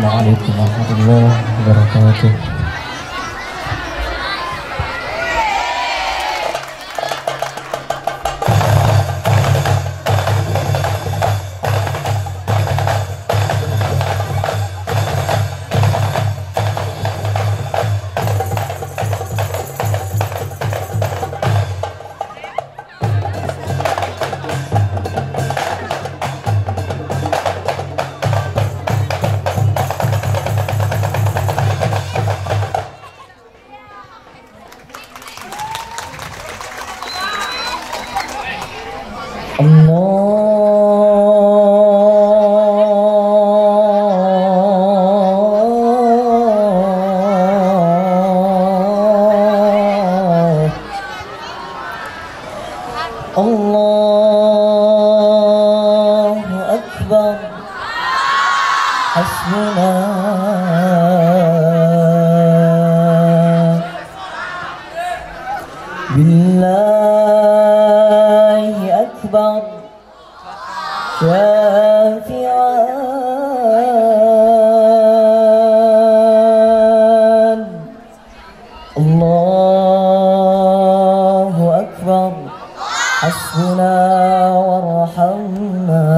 Assalamualaikum warahmatullahi wabarakatuh. Allahu Akbar. Hasbuna. Billahi Akbar. Syafi'an. Allahu Akbar. Hasbuna warhamna.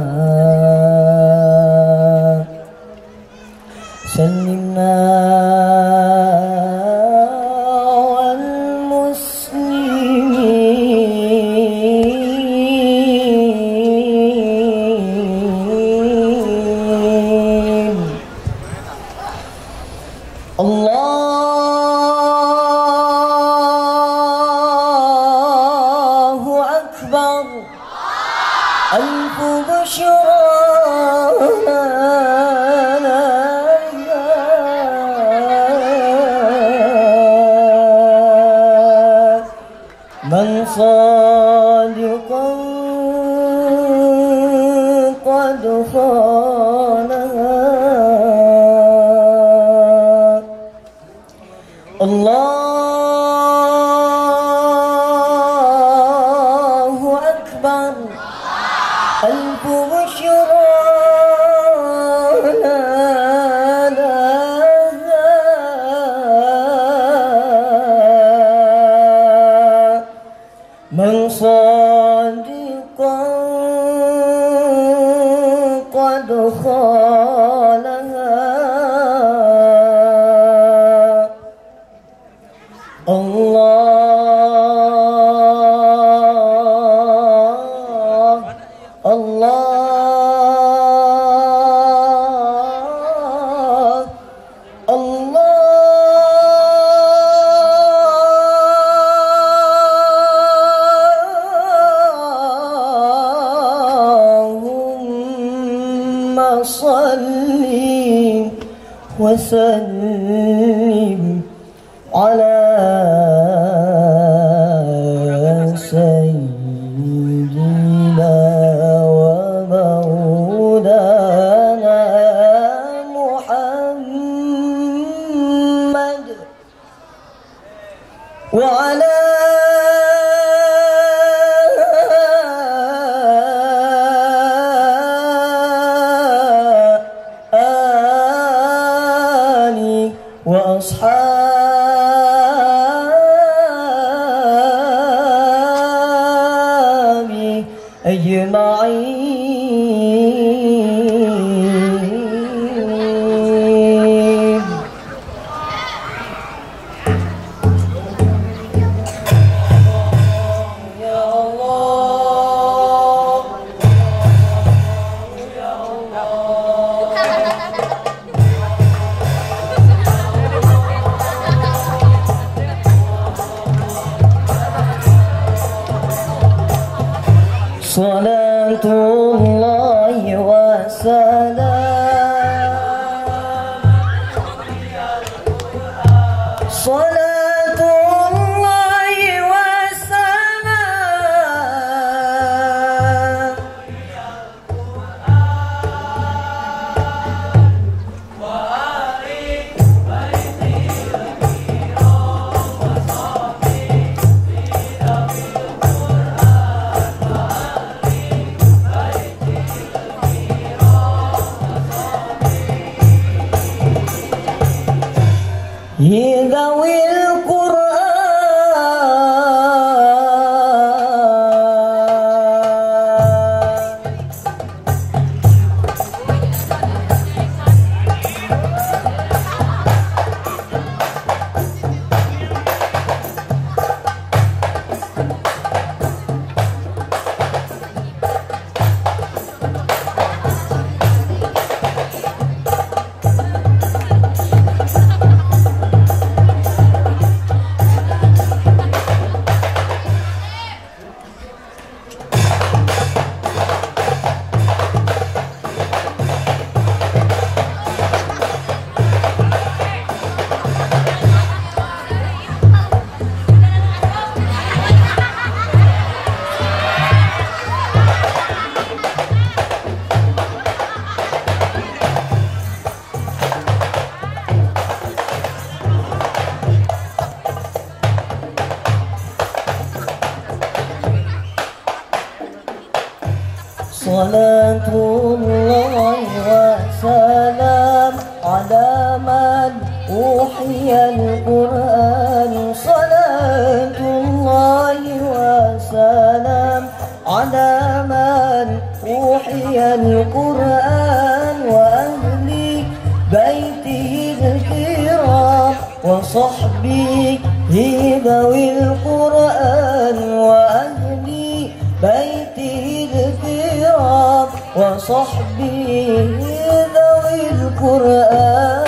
Sallimna wal muslimin. Allahu Akbar. Alfu busyra. من صادقا قد خانها. الله أكبر. ألف بشرى من صادقا قد خالها. الله الله الله. صل وسلم على سيدنا ومولانا محمد وعلى وأصحابي أجمعين. يا الله يا الله. صلاة الله وسلام. صلاة الله وسلام. ذوي القرآن صلاة الله وسلام على من أوحي القرآن صلاة الله وسلام على من أوحي القرآن وأهل بيته الكرام وصحبه ذوي القرآن وأهل بيته الكرام وصحبه ذوي القرآن.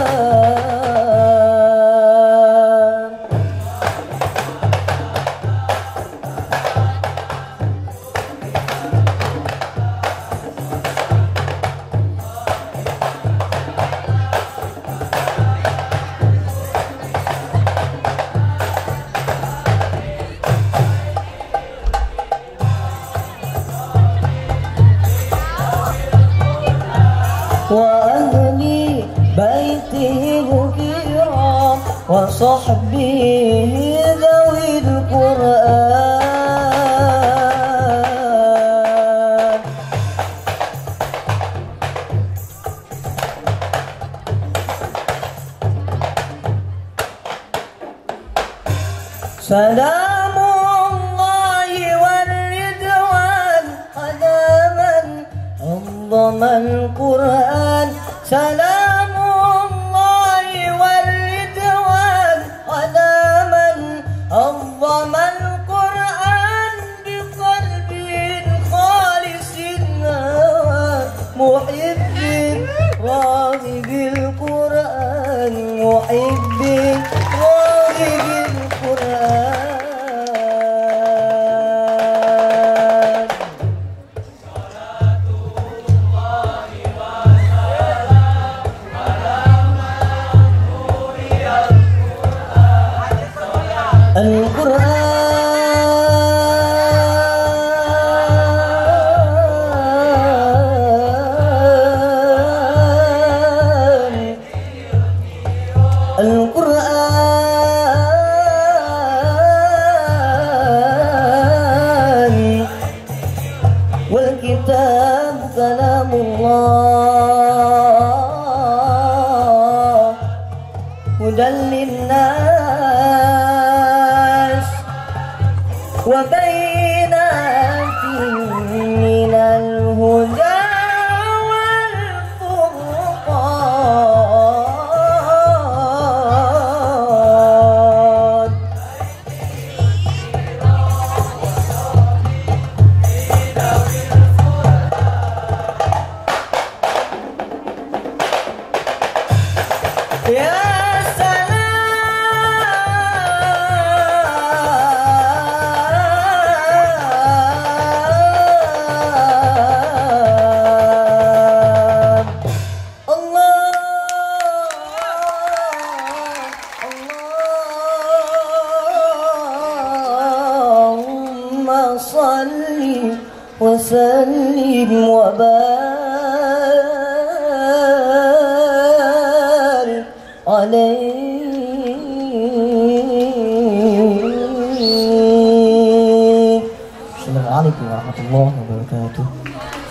وأهل بيته الكرام وصحبه ذوي القرآن. سلام الله والرضوان على من عظم القرآن. سلام الله والرضوان على من عظم القرآن بقلب خالص هوى محب راغب القرآن محب راغب القرآن. القرآن والكتاب كلام الله هدى للناس وبينات من الهدى يا سلام الله اللهم صل وسلم وبارك عليه. Assalamualaikum warahmatullahi wabarakatuh.